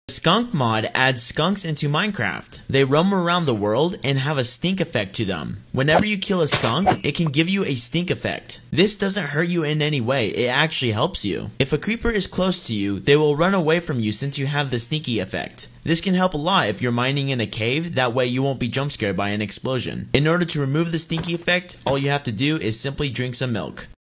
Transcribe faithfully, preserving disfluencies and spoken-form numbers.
Skunk Mod adds skunks into Minecraft. They roam around the world and have a stink effect to them. Whenever you kill a skunk, it can give you a stink effect. This doesn't hurt you in any way, it actually helps you. If a creeper is close to you, they will run away from you since you have the stinky effect. This can help a lot if you're mining in a cave, that way you won't be jump scared by an explosion. In order to remove the stinky effect, all you have to do is simply drink some milk.